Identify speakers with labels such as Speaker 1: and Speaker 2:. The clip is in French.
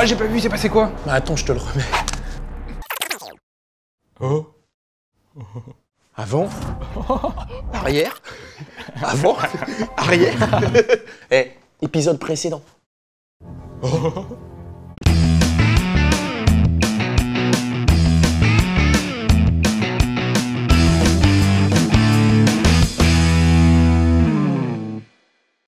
Speaker 1: Ah, j'ai pas vu, c'est passé quoi?
Speaker 2: Bah attends, je te le remets.
Speaker 1: Oh.
Speaker 2: Avant. Arrière. Avant. Arrière. Eh, épisode précédent.
Speaker 1: Oh.